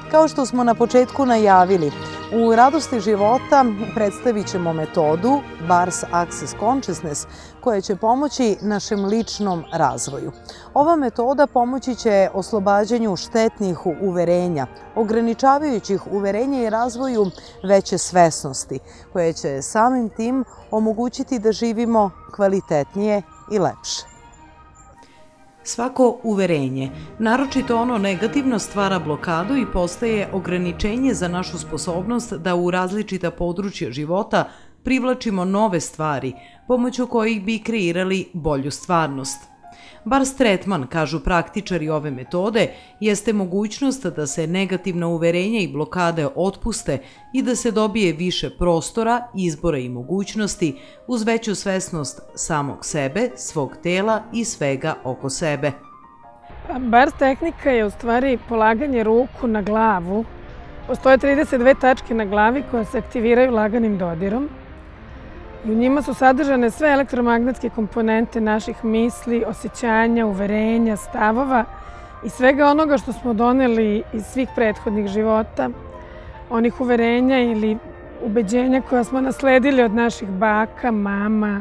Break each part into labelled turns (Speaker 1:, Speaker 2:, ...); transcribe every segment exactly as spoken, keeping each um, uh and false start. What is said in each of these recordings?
Speaker 1: Kao što smo na početku najavili, u Radosti života predstavit ćemo metodu Bars Access Consciousness koja će pomoći našem ličnom razvoju. Ova metoda pomoći će oslobađanju štetnih uverenja, ograničavajućih uverenja i razvoju veće svesnosti, koje će samim tim omogućiti da živimo kvalitetnije i lepše. Svako uverenje, naročito ono negativno, stvara blokadu i postaje ograničenje za našu sposobnost da u različita područja života privlačimo nove stvari, pomoću kojih bi kreirali bolju stvarnost. Bars tretman, kažu praktičari ove metode, jeste mogućnost da se negativna uverenja i blokade otpuste i da se dobije više prostora, izbora i mogućnosti uz veću svesnost samog sebe, svog tela i svega oko sebe.
Speaker 2: Bars tehnika je u stvari polaganje ruku na glavu. Postoje trideset dve tačke na glavi koje se aktiviraju laganim dodirom. I u njima su sadržane sve elektromagnetske komponente naših misli, osjećanja, uverenja, stavova i svega onoga što smo doneli iz svih prethodnih života, onih uverenja ili ubeđenja koja smo nasledili od naših baka, mama,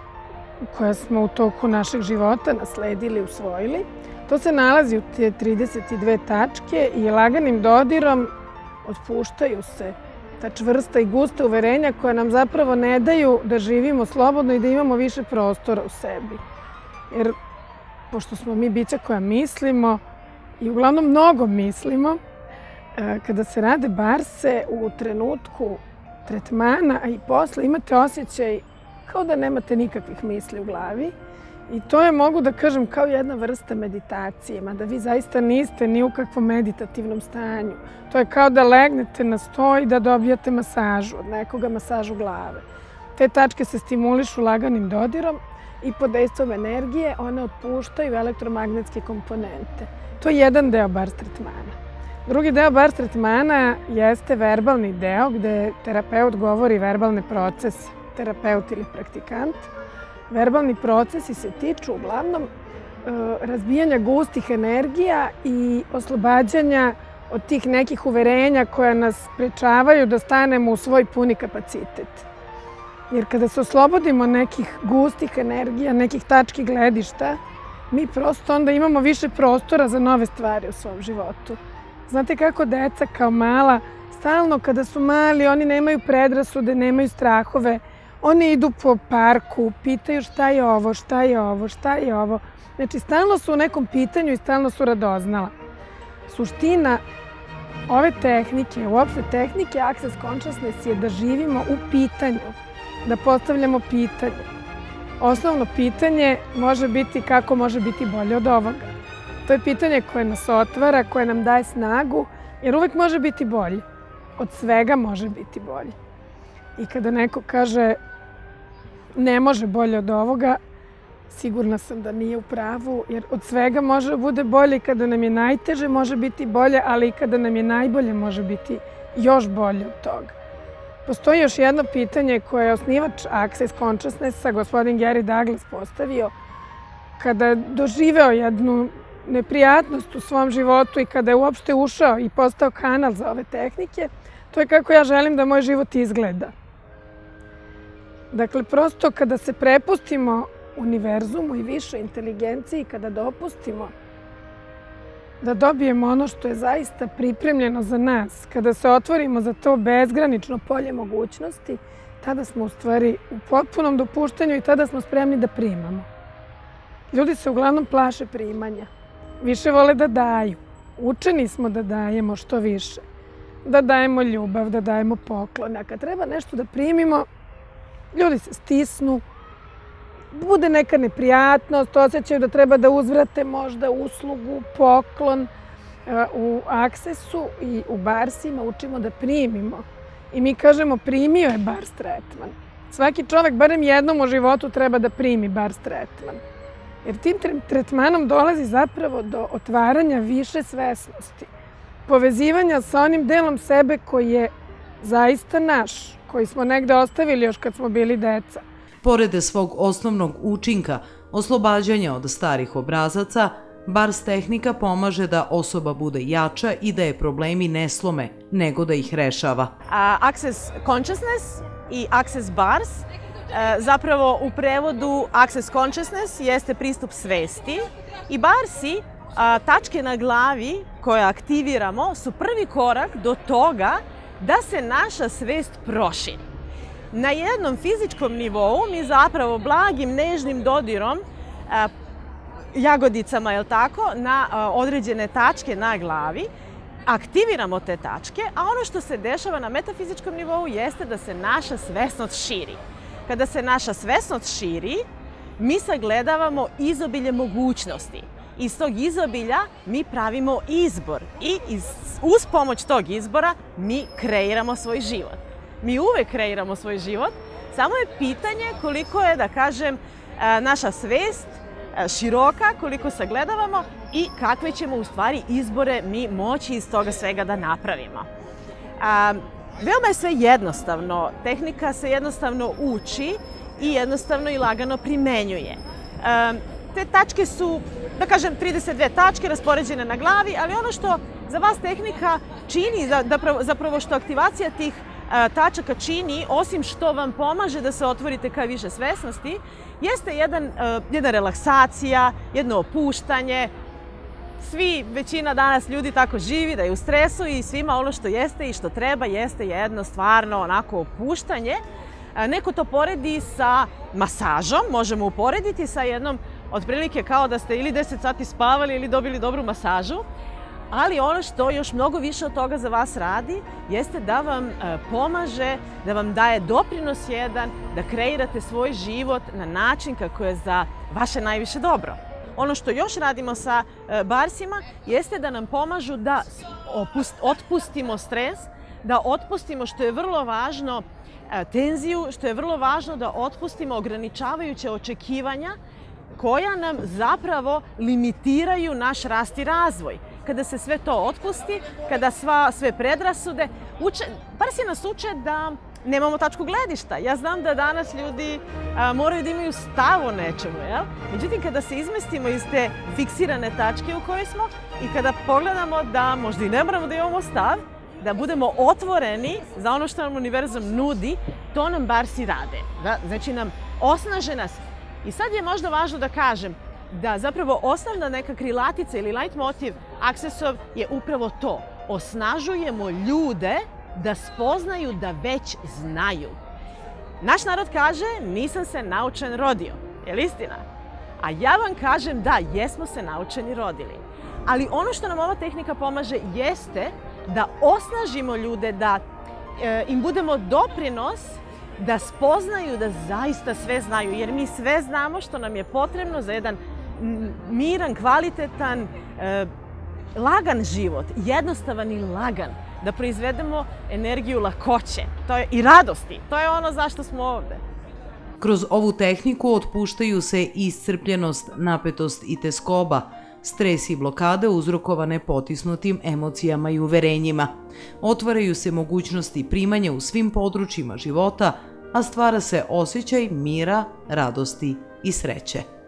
Speaker 2: koja smo u toku našeg života nasledili, usvojili. To se nalazi u te trideset dve tačke i laganim dodirom otpuštaju se ta čvrsta i gusta uverenja koja nam zapravo ne daju da živimo slobodno i da imamo više prostora u sebi. Jer, pošto smo mi bića koja mislimo i uglavnom mnogo mislimo, kada se rade barse u trenutku tretmana, a i posle imate osjećaj kao da nemate nikakvih misli u glavi. I to je, mogu da kažem, kao jedna vrsta meditacije, mada vi zaista niste ni u kakvom meditativnom stanju. To je kao da legnete na sto i da dobijate masažu, od nekoga masažu glave. Te tačke se stimulišu laganim dodirom i pod dejstvom energije one otpuštaju elektromagnetske komponente. To je jedan deo bars tretmana. Drugi deo bars tretmana jeste verbalni deo gde terapeut govori verbalne procese, terapeut ili praktikant. Verbalni procesi se tiču uglavnom razbijanja gustih energija i oslobađanja od tih nekih uverenja koja nas sprečavaju da stanemo u svoj puni kapacitet. Jer kada se oslobodimo nekih gustih energija, nekih tački gledišta, mi prosto onda imamo više prostora za nove stvari u svom životu. Znate kako deca kao mala, stalno kada su mali, oni nemaju predrasude, nemaju strahove. Oni idu po parku, pitaju šta je ovo, šta je ovo, šta je ovo. Znači, stalno su u nekom pitanju i stalno su radoznala. Suština ove tehnike, uopšte tehnike Access Consciousness je da živimo u pitanju, da postavljamo pitanje. Osnovno pitanje može biti kako može biti bolje od ovoga. To je pitanje koje nas otvara, koje nam daje snagu, jer uvek može biti bolje. Od svega može biti bolje. I kada neko kaže ne može bolje od ovoga, sigurna sam da nije u pravu, jer od svega može da bude bolje i kada nam je najteže može biti bolje, ali i kada nam je najbolje može biti još bolje od toga. Postoji još jedno pitanje koje je osnivač Access Consciousnessa, gospodin Gary Douglas, postavio kada je doživeo jednu neprijatnost u svom životu i kada je uopšte ušao i postao kanal za ove tehnike. To je kako ja želim da moj život izgleda. Dakle, prosto kada se prepustimo univerzumu i više inteligenciji, kada dopustimo da dobijemo ono što je zaista pripremljeno za nas, kada se otvorimo za to bezgranično polje mogućnosti, tada smo u stvari u potpunom dopuštanju i tada smo spremni da primamo. Ljudi se uglavnom plaše primanja. Više vole da daju. Učeni smo da dajemo što više. Da dajemo ljubav, da dajemo poklone. A kad treba nešto da primimo, ljudi se stisnu, bude neka neprijatnost, osjećaju da treba da uzvrate možda uslugu, poklon. U Accessu i u barsima učimo da primimo. I mi kažemo primio je bars tretman. Svaki čovek barem jednom u životu treba da primi bars tretman. Jer tim tretmanom dolazi zapravo do otvaranja više svesnosti. Povezivanja sa onim delom sebe koji je zaista naš, koji smo negde ostavili još kad smo bili deca.
Speaker 1: Pored svog osnovnog učinka, oslobađanja od starih obrazaca, Bars tehnika pomaže da osoba bude jača i da je problemi ne slome, nego da ih rešava.
Speaker 3: Access Consciousness i Access Bars, zapravo u prevodu Access Consciousness jeste pristup svesti i barsi, tačke na glavi koje aktiviramo, su prvi korak do toga da se naša svest proširi. Na jednom fizičkom nivou mi zapravo blagim, nežnim dodirom, jagodicama, je li tako, na određene tačke na glavi, aktiviramo te tačke, a ono što se dešava na metafizičkom nivou jeste da se naša svesnost širi. Kada se naša svesnost širi, mi sagledavamo izobilje mogućnosti. Iz tog izobilja mi pravimo izbor i uz pomoć tog izbora mi kreiramo svoj život. Mi uvek kreiramo svoj život, samo je pitanje koliko je, da kažem, naša svest široka, koliko sagledavamo i kakve ćemo u stvari izbore mi moći iz toga svega da napravimo. Veoma je sve jednostavno. Tehnika se jednostavno uči i jednostavno i lagano primenjuje. Te tačke su, da kažem, trideset dve tačke raspoređene na glavi, ali ono što za vas tehnika čini, zapravo što aktivacija tih tačaka čini, osim što vam pomaže da se otvorite ka više svesnosti, jeste jedna relaksacija, jedno opuštanje. Svi, većina danas ljudi tako živi, da je u stresu i svima ono što jeste i što treba jeste jedno stvarno onako opuštanje. Neko to poredi sa masažom, možemo uporediti sa jednom otprilike kao da ste ili deset sati spavali ili dobili dobru masažu, ali ono što još mnogo više od toga za vas radi jeste da vam pomaže, da vam daje doprinos jedan, da kreirate svoj život na način kako je za vaše najviše dobro. Ono što još radimo sa barsima jeste da nam pomažu da otpustimo stres, da otpustimo, što je vrlo važno, tenziju, što je vrlo važno da otpustimo ograničavajuće očekivanja koja nam zapravo limitiraju naš rast i razvoj. Kada se sve to otpusti, kada sve predrasude, barsi nas uče da nemamo tačku gledišta. Ja znam da danas ljudi moraju da imaju stav o nečemu, jel? Međutim, kada se izmestimo iz te fiksirane tačke u kojoj smo i kada pogledamo da možda i ne moramo da imamo stav, da budemo otvoreni za ono što nam univerzum nudi, to nam barsi rade. Znači nam osnaže nas. I sad je možda važno da kažem da zapravo osnovna neka krilatica ili leitmotiv Accessov je upravo to. Osnažujemo ljude da spoznaju da već znaju. Naš narod kaže, nisam se naučen rodio. Je li istina? A ja vam kažem da, jesmo se naučeni rodili. Ali ono što nam ova tehnika pomaže jeste da osnažimo ljude, da im budemo doprinos da spoznaju da zaista sve znaju. Jer mi sve znamo što nam je potrebno za jedan miran, kvalitetan, lagan život. Jednostavan i lagan. Da proizvedemo energiju lakoće i radosti. To je ono zašto smo ovde.
Speaker 1: Kroz ovu tehniku otpuštaju se iscrpljenost, napetost i teskoba, stres i blokade uzrokovane potisnutim emocijama i uverenjima. Otvaraju se mogućnosti primanja u svim područjima života, a stvara se osjećaj mira, radosti i sreće.